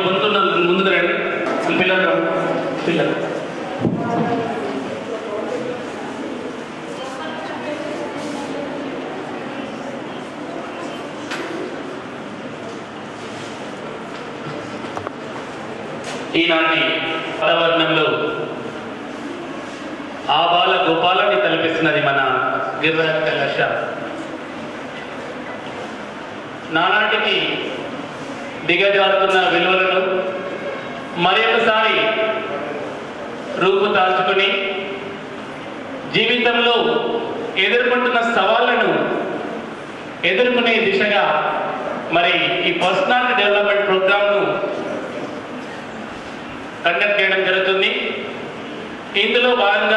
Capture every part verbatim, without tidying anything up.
ముందు ముందుకు రండి. పిల్లలు పిల్లలు ఈనాటి వాతావరణంలో ఆ బాల గోపాలని తలపిస్తున్నది మన గిరిరాజ్ కళాశాల. నానాటికి దిగజారుతున్న విలువలను మరొకసారి రూపుదాల్చుకుని జీవితంలో ఎదుర్కొంటున్న సవాళ్లను ఎదుర్కొనే దిశగా మరి ఈ పర్సనాలిటీ డెవలప్మెంట్ ప్రోగ్రామ్ను కండక్ట్ చేయడం జరుగుతుంది. ఇందులో భాగంగా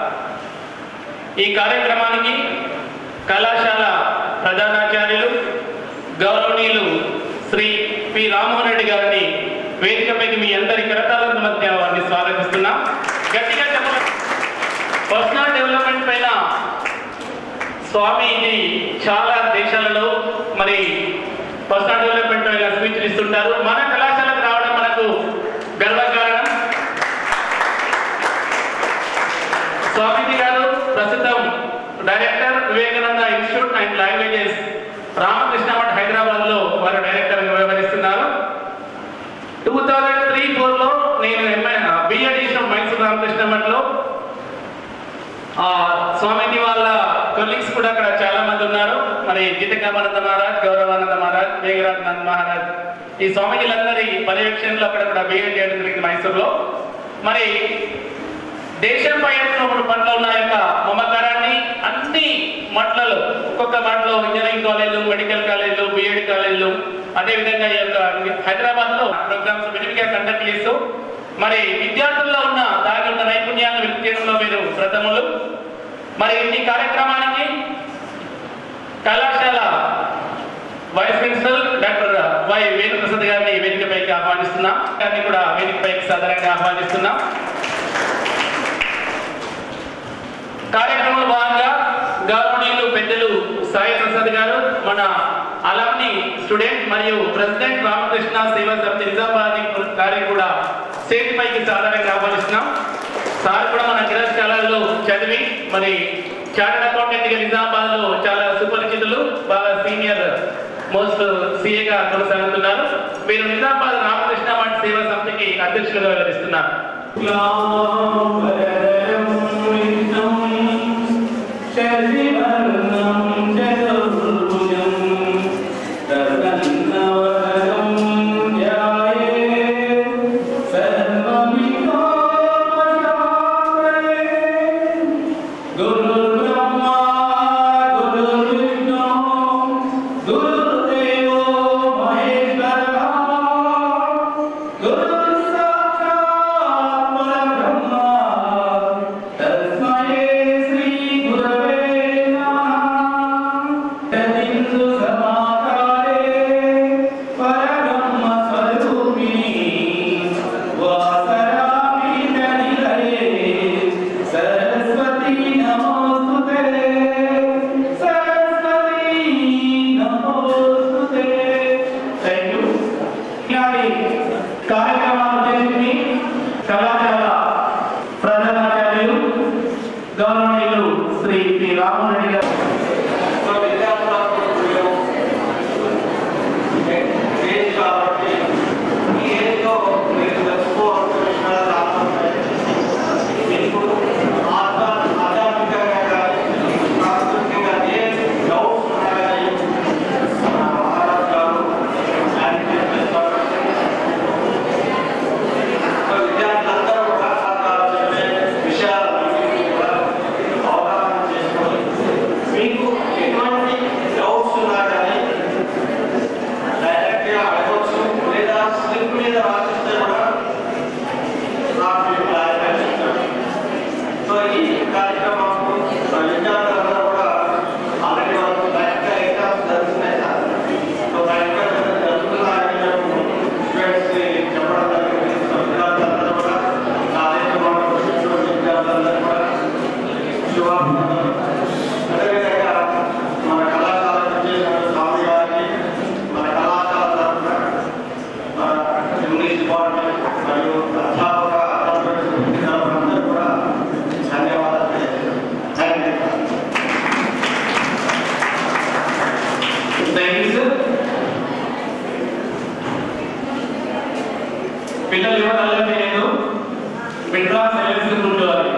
ఈ కార్యక్రమానికి కళాశాల ప్రధానాచార్యులు గౌరవనీయులు శ్రీ పి రామ్మోహన్ రెడ్డి గారిని వేదికపైకి మీ అందరి కరతాళ మధ్య వారిని స్వాగతిస్తున్నాం. గట్టిగా చెప్పండి. పర్సనల్ డెవలప్మెంట్ పైన స్వామీజీ చాలా దేశాలలో మరి పర్సనల్ డెవలప్మెంట్ పైన స్పీచ్లు ఇస్తుంటారు. మన కళాశాలకు రావడం మనకు గర్వకారణం. స్వామీజీ గారు ప్రస్తుతం director Vivekananda institute and languages Ramakrishna Math Hyderabad లో వారు డైరెక్టర్ గా వ్యవహరిస్తున్నారు. టూ థౌజండ్ త్రీ ఫోర్ లో నేను బిఎడ్ చేసిన మైసూర్ రామకృష్ణ మఠ్ లో స్వామీజీ వాళ్ళ కొలీగ్స్ కూడా అక్కడ చాలా మంది ఉన్నారు. మరి జితకామానంద మహారాజ్, గౌరవానంద మహారాజ్, మేఘరాజ్ మహారాజ్, ఈ స్వామీజీలందరి పర్యవేక్షణలో అక్కడ కూడా బిఎడ్ చేయడం జరిగింది మైసూర్లో. మరి దేశం పైన పట్ల ఉన్న యొక్క మమకారాన్ని అన్ని మట్లలో ఒక్కొక్క మట్లో ఇంజనీరింగ్ కాలేజీలు, మెడికల్ కాలేజీలు, బిఎడ్ కాలేజీలు, అదేవిధంగా ఈ యొక్క హైదరాబాద్ లో ప్రోగ్రామ్స్ విరివిగా కండక్ట్ చేస్తూ మరి విద్యార్థుల్లో ఉన్న దాని ఉన్న నైపుణ్యాన్ని వ్యక్తి చేయడంలో మీరు ప్రథములు. మరి ఈ కార్యక్రమానికి కళాశాల vice principal doctor Y Venuprasad గారిని వేదికపైకి ఆహ్వానిస్తున్నాం. గారిని కూడా వేదికపైకి సాధారణంగా ఆహ్వానిస్తున్నాం. కార్యక్రమంలో భాగంగా గౌరవనీయులు పెద్దలు సాయి ప్రసాద్ గారు, మన అలాంటి స్టూడెంట్ మరియు ప్రెసిడెంట్ రామకృష్ణ సేవా సమితి నిజామాబాద్ గారిని కూడా స్టేజ్ పైకి సాధారణంగా ఆహ్వానిస్తున్నాం. సార్ కూడా మన గిరిరాజ్ కళాశాలలో చదివి మరి చార్టెడ్ అకౌంటెంట్ గా నిజామాబాద్ లో చాలా సుపరిచితులు, బాగా సీనియర్ మోస్ట్ సిఏగా కొనసాగుతున్నారు. మీరు నిజామాబాద్ రామకృష్ణ మఠ్ సేవా సమితికి అధ్యక్షులుగా వ్యవహరిస్తున్నారు. గౌరవనీయులు శ్రీ పి రామ్మోహన్ రెడ్డి గారు పిల్లలు ఎవరు అల్లరి లేదు, బిడ్డ సైలెన్స్ ఉండాలి.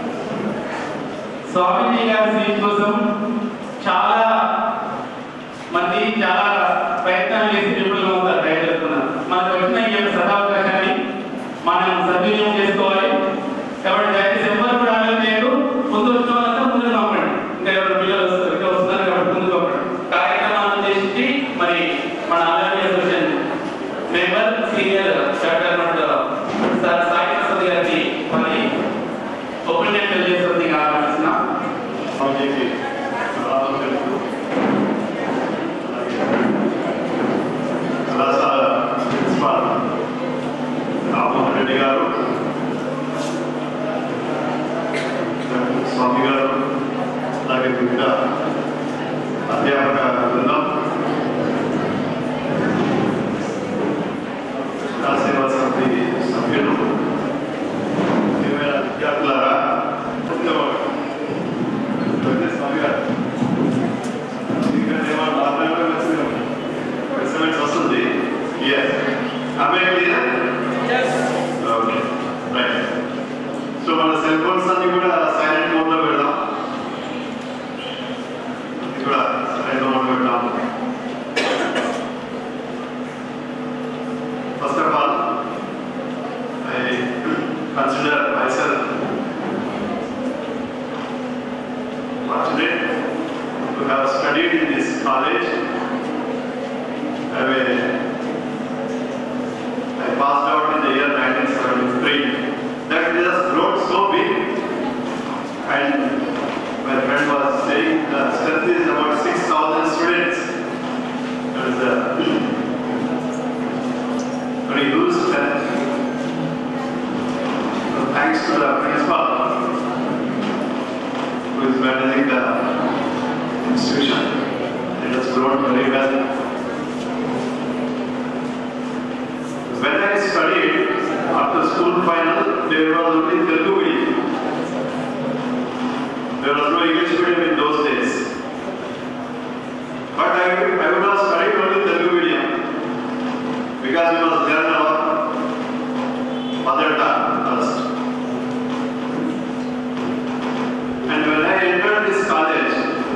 స్వామీజీ గారి సీట్ కోసం చాలా మంది చాలా ప్రయత్నాలు చేసి విఫలం అవుతారు. ట్రై చేస్తున్నారు. మనకు వచ్చిన ఈ యొక్క సదావకాశాన్ని మనం సద్వినియోగం చేసుకోవాలి. కాబట్టి దయచేసి ఎవరు కూడా ఆలోచన చేయరు. ముందు వచ్చిన వాళ్ళంతా ముందు పంపండి. ఇంకా ఎవరు పిల్లలు వస్తారు ఇంకా వస్తున్నారు కాబట్టి ముందు పంపండి. కార్యక్రమాలను చేసి మరి మన ఆరోగ్య association member senior chapter sir Sai Prasad గారిని మరి ఒపీనియన్ తెలియజేస్తుంది ఆలోచిస్తున్నాం. కళాశాల ప్రిన్సిపాల్ రామ్మోహన్ రెడ్డి గారు, స్వామి గారు, అలాగే వివిధ అధ్యాపక బృందం, సేవా సమితి సభ్యులు, విద్యార్థులారా, స్వామి గారు వస్తుంది. సో మన సెల్ ఫోన్స్ అన్ని కూడా సైలెంట్ మోడ్ లో పెడదాం. ఇది కూడా సైలెంట్ మోడ్ లో పెడదాం. First of all I consider myself fortunate to have studied in this college. I mean, I passed out in the year nineteen seventy-three. That it has grown so big, and my friend was saying the strength is about six thousand students. That is a very huge strength. So thanks to the principal who is managing the institution. It has grown very well. When I studied after school final, there was only Telugu medium. There was no English medium in those days. But I, I would have studied only Telugu medium because we must learn our mother tongue first. And when I entered this college,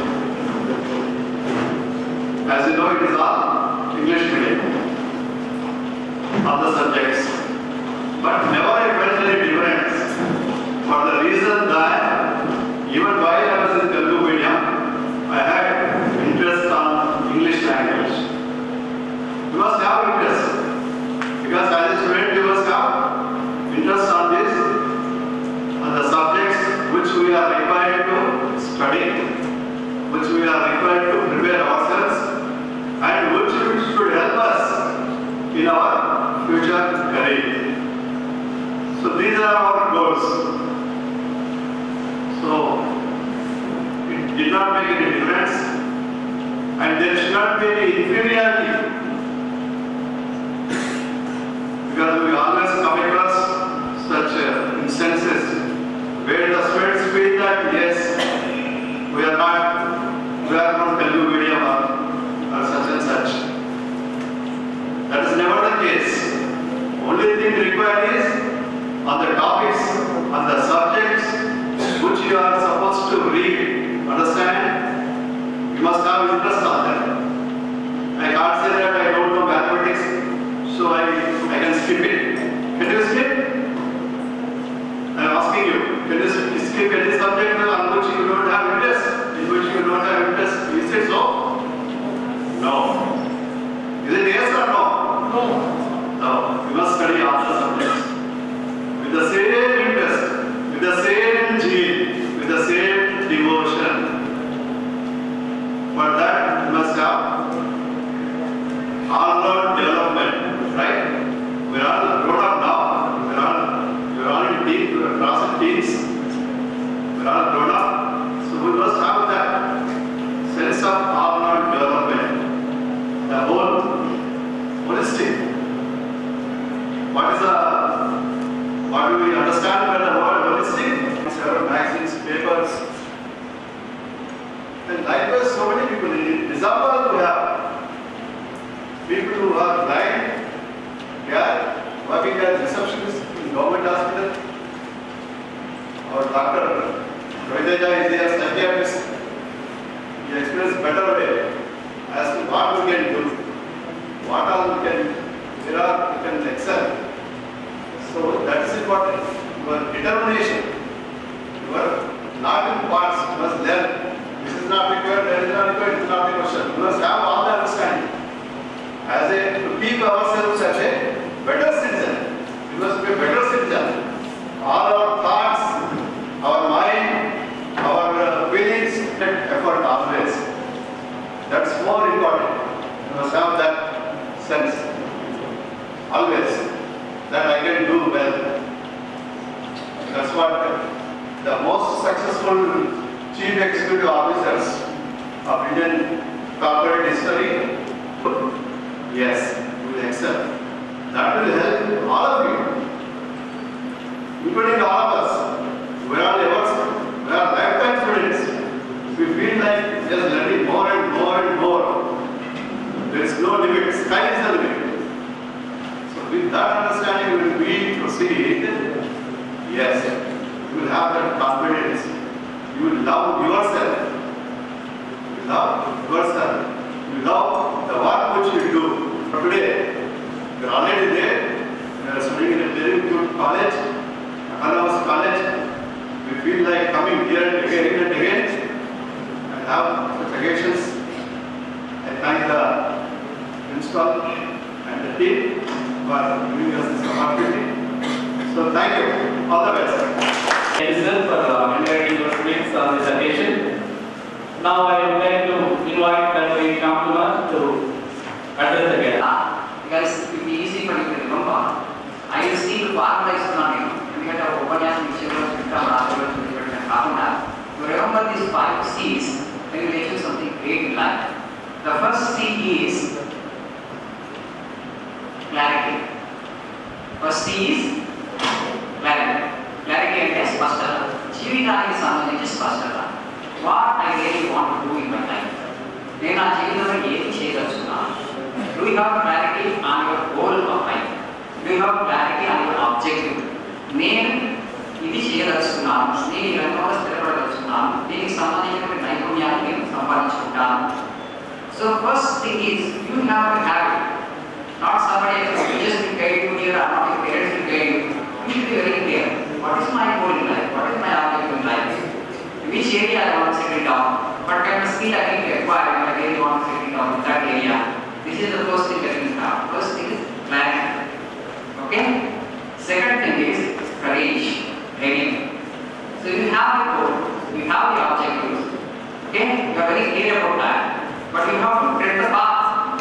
as you know, it is all English medium, all the subjects. But never I felt any difference for the reason that even while I was in Telugu medium, I had interest on English language. You must have interest because as a student you must have interest on this, on the subjects which we are required to study, which we are required to prepare ourselves, and which should help us in our future career. So these are our goals. So it did not make any difference, and there should not be any inferiority, because we always come across such uh, instances where the students feel that yes, we are not, we are from Telugu medium or, or such and such. That is never the case. Only thing required is on the topics, on the subjects which you are supposed to read, understand, you must have interest on them. I can't say that I don't know mathematics, so I, I can skip it. Can you skip? I am asking you, can you skip any subject on which you don't have interest, in which you don't have interest? Is it so? No. Is it yes or no? No. No. You must study all the subjects with the same interest, with the same zeal, with the same devotion. For that, you must have all-round development, right? We are all grown up now. We are all, we are all in teens, we are crossing teens. We are all grown up. So we must have that sense of all-round development. The whole holistic. What is the, what do we understand by the word holistic? Several magazines, papers. And likewise, so many people. In example, we have people who are blind, yeah, working as receptionist in government hospital. Our doctor Raviteja is a psychiatrist. He explains better way as to what we can do, what all we can, there are we can excel. So that is important. Your determination, your not in parts, you must learn. This is not required, that is not required, it is not the question. You must have all the understanding. As a, to keep ourselves as a better citizen, we must be a better citizen. All our thoughts, our mind, our uh, feelings, and effort always. That's more important. You must have that sense. Always. That I can do well. That's what the most successful chief executive officers of Indian corporate history, yes, will excel. That will help all of you, including all of us. We are ever, we are lifetime students. We feel like just learning more and more and more. There is no limit. Sky is the limit. So with that understanding, when we proceed, yes, you will have that confidence. You will love yourself. You will love yourself. You love the work which you do. For today, you are already there. You are studying in a very good college, autonomous college. We feel like coming here and again and again and have such occasions. I thank the principal and the team for giving us this opportunity. So thank you. All the best. Thank you, sir, for uh, inviting your students on this occasion. Now I would like to invite Dr. Shyamkumar to address the guest. Guys, it will be easy for you to remember. I will see the formalize learning. We had a Upanyas Mishavas, Vikram, Rajavas, and Kakuna. To remember these five C's, then we will achieve something great in life. The first C is clarity. First C is clarity. Clarity and spashta. Jeevithaniki sambandhinchi spashtata. What I really want to do in my life. Nenu na jeevithamlo edi cheyadaluchunnanu. Do you have clarity on your goal of life? Do you have clarity on your objective? Nenu ఇది చేయదలుచుకున్నాను. నేను ఈ రంగంలో స్థిరపడదలుచుకున్నాను. దీనికి సంబంధించిన నైపుణ్యాన్ని నేను సంపాదించుకుంటాను. So first thing is you have to have it. Not somebody else will just be guide you here or not your parents will guide you. You should be very clear. What is my goal in life? What is my objective in life? In which area I want to settle down? What kind of skill I need to acquire if I really want to settle down in that area? This is the first thing that we have. First thing is clarity. Okay? Second thing is courage, ready. So you have the goal, you have the objectives. Okay? You are very clear about that. But you have to tread the path.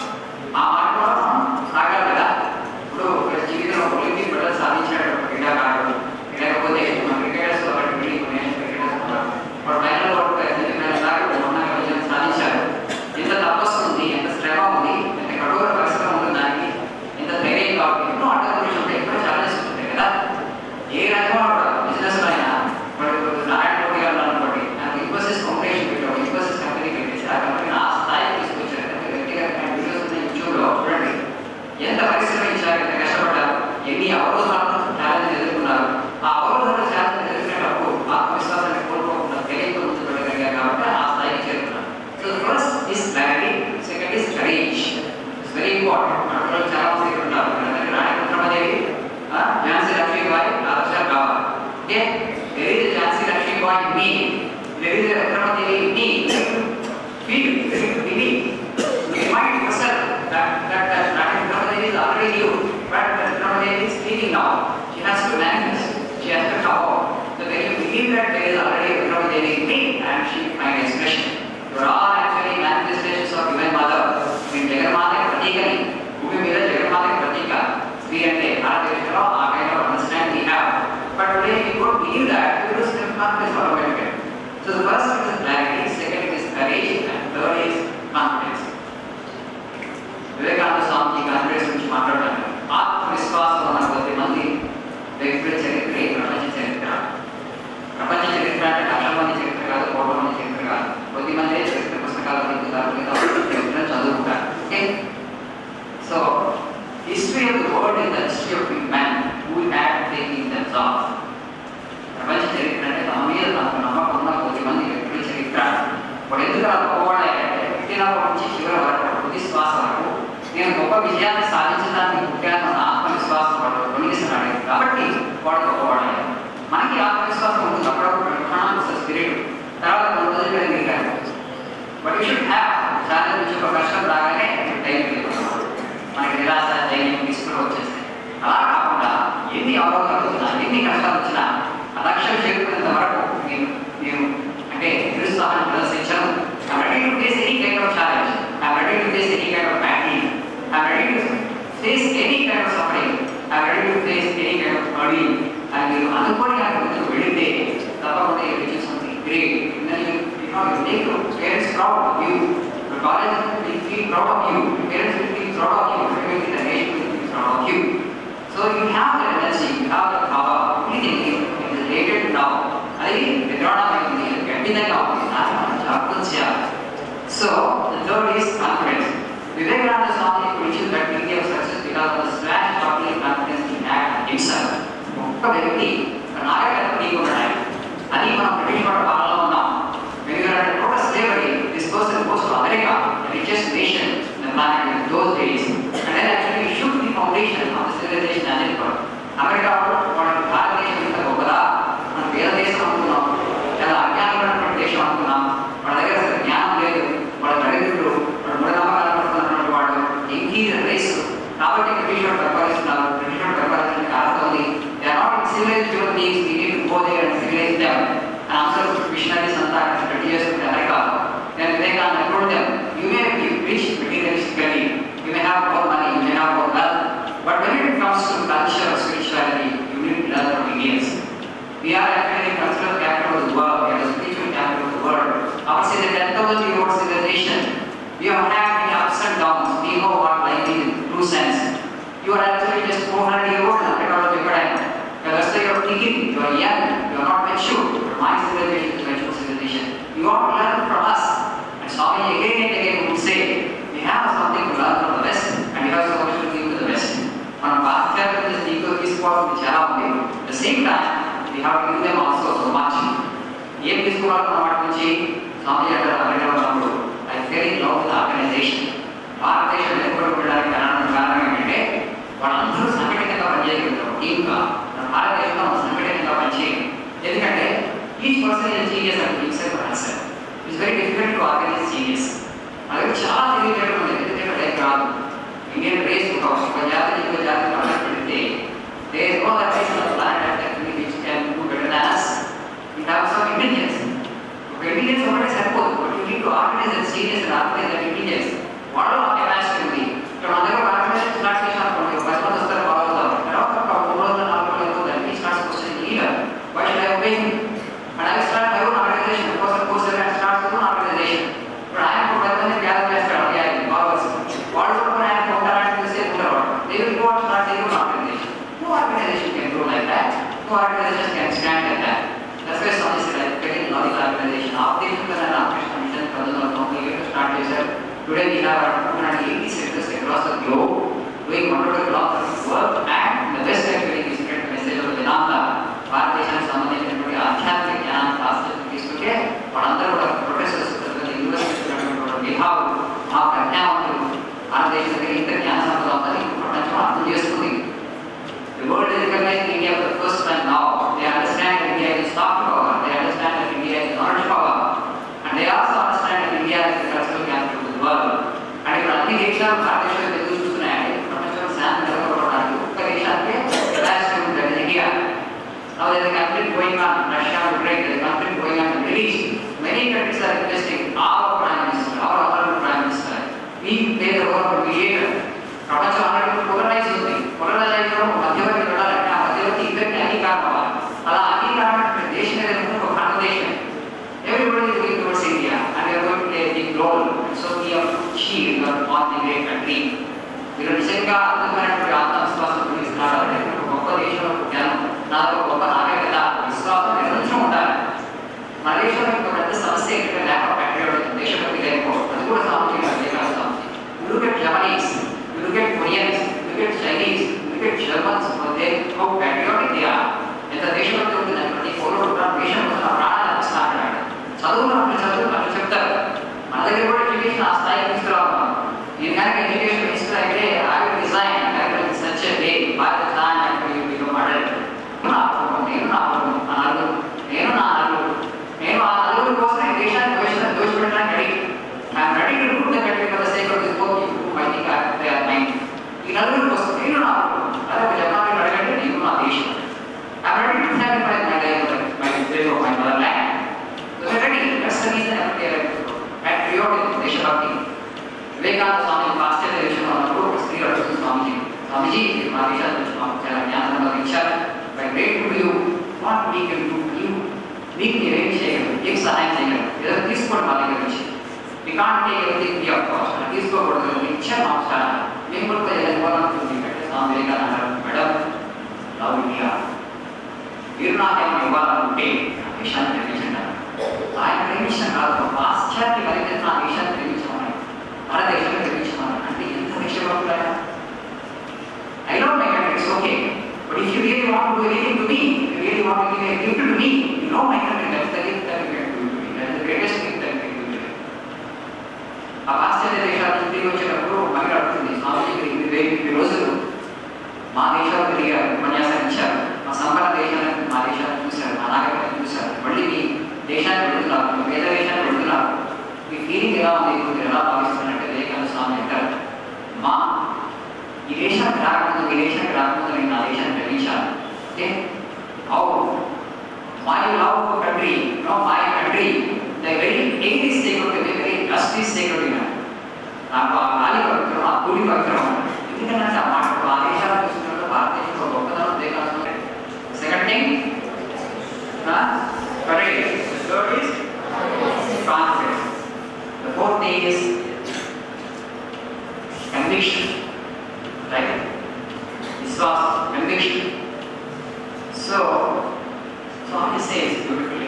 ఆ మార్గంలో సాగాలి కదా. ఇప్పుడు ఒక జీవితంలో Olympic medal సాధించాడు క్రీడాకారుడు. లేకపోతే మన క్రికెటర్స్ ఒకటి నేషనల్ క్రికెటర్స్ ఉన్నారు. వాడు ఫైనల్ వరకు మొన్న విజయం సాధించారు. ఎంత తపస్సు ఉంది, ఎంత శ్రమ ఉంది, ఎంత కఠోర పరిశ్రమ ఉంది దానికి, ఎంత ధైర్యం కావాలి, ఎన్నో అడ్డంకులు ఉంటాయి, ఎన్నో ఛాలెంజెస్ ఉంటాయి కదా. ఏ రంగంలో కూడా బిజినెస్ అయినా వాడు నారాయణ మోడీ గారు అనుకోండి, నాకు ఇన్ఫోసిస్ కాంపిటీషన్ పెట్టాడు, ఇన్ఫోసిస్ కంపెనీ పెట్టేసి ఆ కంపెనీ ఆ స్థాయికి తీసుకొచ్చారు. వ్యక్తిగత వీడియోస్ ఉన్నాయి యూట్యూబ్లో చూడండి. ఎంత పరిశ్రమించారు, ఎంత కష్టపడ్డారు, ఎన్ని అవరోధాలను ఛాలెంజ్ ఎదుర్కొన్నారు. ఆ అవరోధాలు ఛాలెంజ్ ఎదుర్కొనేటప్పుడు ఆత్మవిశ్వాసాన్ని కోల్పోకుండా తెలియక ముందు పెట్టగలిగారు కాబట్టి ఆ స్థాయికి చేరుకున్నారు. So first is clarity, second is courage. It's very important. మనలో చాలా మంది ఇక్కడ ఉన్నారు. రాణి రుద్రమదేవి, ఝాన్సీ లక్ష్మీబాయి, ఆదర్శ కావాలి. Okay, there is a Jhansi Lakshmibai in me, there is a Rudramadevi in me. Feel, believe, remind yourself that that that Rani Rudramadevi is already you, but Rudramadevi is speaking now. She has to manifest, she has to come out. So when you believe that there is already a Rudramadevi in me, and she find expression. You are all actually manifestations of Divine Mother. In Jaganmata Pratikani, Bhumi Mida Jaganmata Pratika, Sri ante Bharatadeshalo, a kind of understanding we have. But today we don't believe that, we will still not be automatic. So the first is clarity, second is courage, and third is confidence. Vivekananda Swami confidence which matters. ఆత్మవిశ్వాసం అన్న కొద్ది మంది వ్యక్తుల చరిత్ర ప్రపంచ చరిత్ర. ప్రపంచ చరిత్ర అంటే లక్షల మంది చరిత్ర కాదు, కోట్ల మంది చరిత్ర కాదు. కొద్ది మంది చరిత్ర పుస్తకాలు చదువుతారు, చదువుకుంటారు. Okay, so history of the world is the history of human. ఎన్ని కష్టాలు వచ్చినా ఆ లక్ష్యం చేరుకునేంత వరకు నేను నేను అంటే నిరుత్సాహాన్ని ప్రదర్శించను. I'm ready to face any kind of challenge. I'm ready to face any kind of battle. I'm ready to face any kind of suffering. I'm ready to face any kind of hurting. And మీరు అనుకోని ఆ ముందుకు వెళితే తప్పకుండా you reach something great. And then you, you know, you make your parents proud of you. Your college will feel proud of you. Your parents will feel proud of you. Everybody in the nation will feel proud of you. So you have the energy, you have the power. Anything is related now. అది విగ్రహణమైంది, గట్టిదంగా ఉంది, దాన్ని మనం జాగ్రత్త చేయాలి. So the third is confidence. Vivekananda Swami preached that degree of success because of the slash totally confidence he had in himself. ఒక్క వ్యక్తి నాయకత్వం నీకు ఉన్నాడు, అది మనం బ్రిటిష్ వాడి పాలనలో ఉన్నాం. When you are at total slavery, this person goes to America, the richest nation in the planet in those days, and then actually shook the foundation of the civilization as it were. America వాడు భారతదేశం ఇంత గొప్పదా, మనం వేరే దేశం అనుకున్నాం, చాలా అజ్ఞానమైనటువంటి దేశం అనుకున్నాం, వాళ్ళ దగ్గర అసలు జ్ఞానం లేదు, వాళ్ళ దళితుడు, వాడు మూఢనమ్మకాలు పడుతున్నటువంటి వాడు, ఇంటీరియర్ రేస్. కాబట్టి బ్రిటిష్ వాడు పరిపాలిస్తున్నారు. బ్రిటిష్ వాడు పరిపాలించడానికి అర్థం ఉంది. They are not civilized human beings. We need to go there and civilize them. And after missionaries and that twenty years in America, then Vivekananda told them, you may be rich materialistically, you may have more money, you may have more wealth, but when it comes to culture or spirituality, you need to learn from Indians. We are actually the cultural capital of the world. We are the spiritual capital of the world. I would say the ten thousand year old civilization. We have had many ups and downs. We know what life is in true sense. You are actually just four hundred years old now. Technology paradigm. The rest of your thinking, you are young, you are not mature. My civilization is mature civilization. You ought to learn from us. And Swami again and again would say, we have something to learn from the West, and we have so much to give to the West. మనం పాశ్చాత్య దిగువ తీసుకోవాల్సింది చాలా ఉంది. At the same time, we have to give them also so much. ఏం తీసుకోవాలన్న వాటి నుంచి స్వామి గారు అమెరికాలో ఉన్నప్పుడు I fell in love with organisation. భారతదేశం వెనుకబడి ఉండడానికి కారణం కారణం ఏంటంటే వాళ్ళందరూ సంఘటితంగా పనిచేయగలుగుతారు. టీమ్గా మన భారతదేశంలో మనం సంఘటితంగా పనిచేయాలి. ఎందుకంటే each person is genius and himself answer. It's very difficult to organise genius. అలాగే చాలా తెలియజేయడం ఉంది. ఎందుకంటే లైక్ రాదు ఇండియన్ రేస్ ఒక జాతి ఇంకో జాతి పక్కన పెడితే there is no other place on the planet actually which can do better than us in terms of intelligence. ఒక ఇంటెలిజెన్స్ ఒకటే సరిపోదు. But you need to organise and serious and organise and intelligence. వాళ్ళు ఆ capacity ఉంది. ఇక్కడ మన దగ్గర organisation start చేసిన అనుకోండి, ఒక పది మంది వస్తారు, ఫాలో అవుతారు. తర్వాత ఒక మూడు రోజులు నాలుగు రోజులు దానికి స్టార్ట్స్ వస్తుంది leader. But I have been and I start my own organisation. Course course and starts own organisation. ఇప్పుడు ఆయన ఒక పది మంది గ్యాదర్ చేస్తాడు. బాగోస్ వాళ్ళు కూడా ఆయన ఉంటారని తెలిసే ఉంటారు. They will go and start their own organisation. No organization can grow like that. No organization can stand like that. That's why Swami said, I get in logical organization. After the Ramakrishna Mission, we have to start this. Today we have around two hundred eighty centers across the globe doing wonderful lots of work, and the best actually is spread the message of Vedanta. భారతదేశానికి సంబంధించినటువంటి ఆధ్యాత్మిక జ్ఞానాన్ని ప్రాశస్త్యం తీసుకుంటే వాళ్ళందరూ కూడా professors university విభాగం మా ప్రజ్ఞావంతులు భారతదేశం దగ్గర ఇంత జ్ఞాన సంపద ఉందని ప్రపంచం అర్థం చేసుకుంది. The world is recognizing India for the first time now. They understand that India is soft power. They understand that India is knowledge power. And they also understand that India is the cultural capital of the world. And if అన్ని దేశాలు భారతదేశం ఎదురు చూస్తున్నాయంటే ప్రపంచంలో శాంతి నెలకొల్పడానికి ఒక్క దేశానికే capacity ఉంటుంది, India. Now there is a conflict going on in Russia, Ukraine, there is a conflict going on in the Middle East. Many countries are requesting our Prime Minister, our Honorable Prime Minister. We play the role of mediator. ప్రపంచం అన్నట్టు పొలరైజ్ ఉంది. పొలరైజ్ అయినప్పుడు మధ్యవర్తి ఉండాలంటే ఆ మధ్యవర్తి ఇద్దరికి అంగీకారం అవ్వాలి. అలా అంగీకారం అంటే దేశం ఏదైనా ఒక భారతదేశం. Everybody is going towards India and we are going to play a big role. So we have to achieve on the great country. మీరు నిజంగా అద్భుతమైనటువంటి ఆత్మవిశ్వాసం చూపిస్తున్నారు అంటే ఒక గొప్ప దేశంలో పుట్టాను, నాలో గొప్ప నాగరికత విశ్వాసం నిరంతరం ఉండాలి. మన దేశంలో ఒక పెద్ద సమస్య ఏంటంటే ల్యాక్ ఆఫ్ ప్యాట్రియాటిజం, దేశభక్తి లేకపోవడం. అది కూడా సామూహిక దేశాల సమస్య. Look at Japanese, look at Koreans, look at Chinese, look at Germans, they how patriotic they are. ఎంత దేశభక్తి ఉంటుందని ప్రతి పౌరుడు కూడా దేశం కోసం ప్రాణాలు అర్పిస్తున్నాడు. చదువులు అప్పుడు చదువులు అప్పుడు చెప్తారు. మన దగ్గర కూడా ఎడ్యుకేషన్ ఆ స్థాయికి తీసుకురావాలి. నేను కనుక ఎడ్యుకేషన్ తీసుకురాయితే I will design I will such a way Pakistan and you become model. నా కుటుంబం, నేను నా కుటుంబం, నా నలుగురు, నేను నా నలుగురు, నేను ఆ నలుగురు కోసం ఈ దేశాన్ని భవిష్యత్తు దోషపెట్టడానికి ready. I'm ready to do the country for the sake of this both people I think they are mind. ఈ నలుగురు కోసం నేను నా కుటుంబం, అదే ఒక జపాన్ అడగండి, నేను నా దేశం. I'm ready what we can do you మీకు మీరేం చేయగలరు, ఏం సహాయం చేయగలరు, ఏదైనా తీసుకోండి మా దగ్గర నుంచి. మీ can't take everything free of cost, అది తీసుకోకూడదు, ఇచ్చాను అవసరం మేము కూడా వెళ్ళిపోవాలనుకుంటుంది అంటే Swami Vivekananda madam love India, మీరు నాకేమైనా ఇవ్వాలనుకుంటే నా దేశాన్ని ప్రేమించండి. ఆయన ప్రేమించిన కాదు, పాశ్చాత్య పరిధి నా దేశాన్ని ప్రేమించమని, భారతదేశాన్ని ప్రేమించమని అంటే ఎంత విషయపడుతున్నాయా? I don't make it, it's okay. But if you really want to do anything to me, if you really want to give a gift to me, you know my country, that's the gift that you can do to me. That's the greatest gift that you can do to me. ఆ పాశ్చాత్య దేశాల నుంచి తిరిగి వచ్చేటప్పుడు మహిళ అడుగుతుంది, స్వామిజీకి ఈ రోజులు మా దేశాలు తిరిగారు, ఉపన్యాసాలు ఇచ్చారు, మా సంపన్న దేశాలను మా దేశాలను చూశారు, మా నాగరికతను చూశారు, మళ్ళీ మీ దేశాన్ని పెడుతున్నారు, మీ పేద దేశాన్ని పెడుతున్నారు, మీ ఫీలింగ్ ఎలా ఉంది, మీరు ఎలా భావిస్తున్నారంటే వివేకానంద స్వామి అంటారు, మా ఈ దేశానికి రాకముందు ఈ దేశానికి రాకముందు నేను నా దేశాన్ని ప్రేమించాను. ఓకే అవును my love for country, no my country the very air is sacred, the very dust is sacred. నాకు ఆ గాలి పవిత్రం, ఆ భూమి పవిత్రం. ఎందుకంటే ఆ మాట ఆ దేశాలు చూసినప్పుడు భారతదేశంలో గొప్పతనం దేకాల్సిన. Second thing courage, third is confidence, the fourth thing is conviction, right? Vishwas, conviction. So, Swami says beautifully,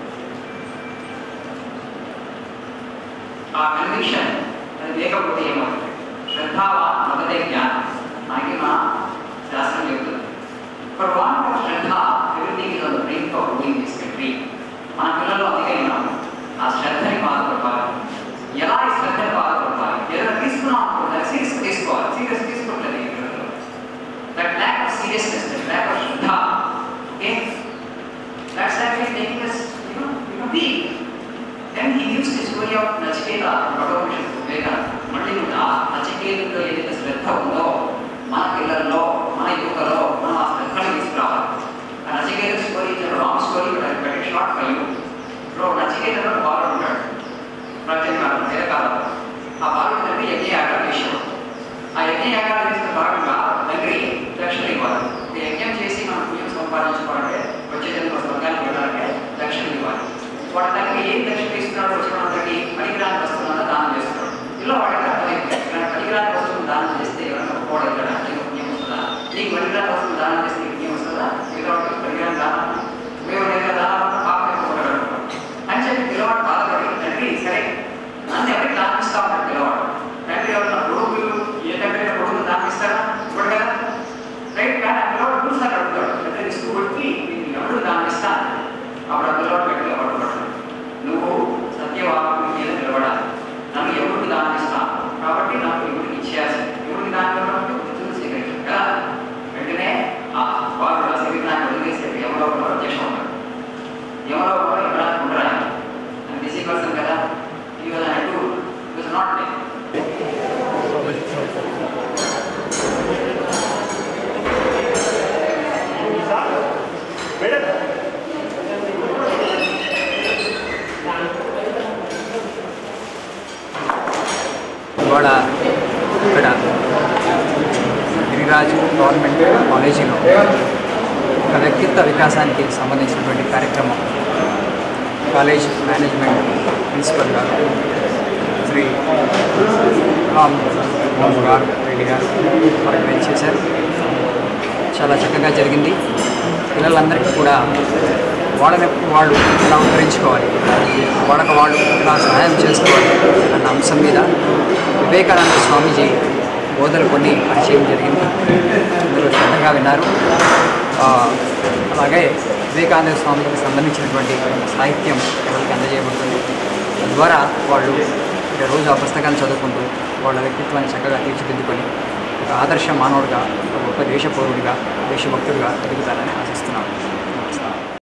our conviction అది లేకపోతే ఏమవుతుంది? శ్రద్ధావా భగవతే జ్ఞానం మనకి మా శాస్త్రం చెప్తుంది. For want of Shraddha, everything is on the brink of ruining this country. మన పిల్లలు అందుకే ఉన్నాము. ఆ శ్రద్ధని బాధపడాలి. ఎలా ఈ శ్రద్ధని బాధపడాలి? ఏదైనా తీసుకున్నాం అనుకుంటే సీరియస్ తీసుకోవాలి, సీరియస్ తీసుకుంటుంది. That lack of seriousness, that lack of Shraddha, okay? That's actually making us, you know, you know, weak. Then he gives the story of Nachiketa, Bhagavad Gita. మళ్ళీ కూడా నచికేతుడిలో ఏదైతే శ్రద్ధ ఉందో మన పిల్లల్లో, మన యువతలో మనం ఆ శ్రద్ధను తీసుకురావాలి. ఆ Nachiketa story wrong story very short for you. ఇప్పుడు నచికేతలో బాలుడు ఉంటాడు, ప్రత్యేకాలం వేరకాలం. ఆ బాలుడు తండ్రి యజ్ఞయాగాలు చేసేవాడు. ఆ యజ్ఞయాగాలు చేసిన భాగంగా తండ్రి దక్షిణ ఇవ్వాలి. యజ్ఞం చేసి మనం పుణ్యం సంపాదించుకోవాలంటే వచ్చే జన్మ స్వర్గానికి వెళ్ళాలంటే దక్షిణ ఇవ్వాలి. వాడు తండ్రి ఏం దక్షిణ ఇస్తున్నాడు, వచ్చిన వాళ్ళకి పనికిరాని వస్తువులను దానం చేస్తున్నాడు. ఇలా వాడికి అర్థమైంది, పనికిరాని వస్తువులు దానం చేస్తే ఎవరైనా పోడెక్కడ నీకు పుణ్యం వస్తుందా, నీకు పనికిరాని వస్తువులు దానం చేస్తే పుణ్యం వస్తుందా, మిగతా పనికిరాని దానం మేము దగ్గర దానం పాపం పోగలరు అని చెప్పి పిల్లవాడు బాధపడి తండ్రి సరే నన్ను ఎవరికి దానం ఇస్తా ఉంటాడు పిల్లవాడు. తండ్రి ఎవరైనా కొడుకులు ఏ తండ్రి కొడుకులు దానం ఇస్తారా ఇప్పుడు కదా, రైట్? కానీ ఆ పిల్లవాడు మూడు సార్లు అడుగుతాడు, తండ్రి ఇస్తూ కొడుకు ఎవరు దానం ఇస్తాను. అప్పుడు ఆ పిల్లవాడు గట్టిగా పడుతున్నాడు, నువ్వు సత్యవాకు మీద నిలబడాలి, నన్ను ఎవరికి దానం ఇస్తాను కాబట్టి నాకు ఎవరికి ఇచ్చేయాల్సి, ఎవరికి దానం ఇవ్వడం వృత్తులు స్వీకరించాడు కదా. వెంటనే ఆ వాళ్ళు ఆ శరీరాన్ని వదిలేసే ఎవరో ఒకరు అధ్యక్షం ఉంటాడు, ఎవరో ఒకరు ఎవరైనా ఉండరా అని బిజీ పర్సన్ కదా. ఈ వాజ్ అంటూ ఇట్ వాజ్ నాట్ డే. ఇవాళ ఇక్కడ గిరిరాజ్ గవర్నమెంట్ కాలేజీలో ఒక వ్యక్తిత్వ వికాసానికి సంబంధించినటువంటి కార్యక్రమం కాలేజ్ మేనేజ్మెంట్ ప్రిన్సిపల్ గారు శ్రీ రామ్ గారు రెడ్డి గారు ఆర్గనైజ్ చేశారు. చాలా చక్కగా జరిగింది. పిల్లలందరికీ కూడా వాళ్ళని వాళ్ళు ఎలా ఉపకరించుకోవాలి, వాళ్ళకు వాళ్ళు ఎలా సహాయం చేసుకోవాలి అన్న అంశం మీద వివేకానంద స్వామీజీ బోధనలు కొన్ని పరిచయం జరిగింది. అందరూ శ్రద్ధగా విన్నారు. అలాగే వివేకానంద స్వామికి సంబంధించినటువంటి సాహిత్యం ఎవరికి అందజేయబడుతుంది. తద్వారా వాళ్ళు రోజు ఆ పుస్తకాన్ని చదువుకుంటూ వాళ్ళ వ్యక్తిత్వాన్ని చక్కగా తీర్చిదిద్దుకొని ఒక ఆదర్శ మానవుడిగా, ఒక గొప్ప దేశ పౌరుడిగా, దేశభక్తుడిగా ఎదుగుతారని ఆశిస్తున్నాను.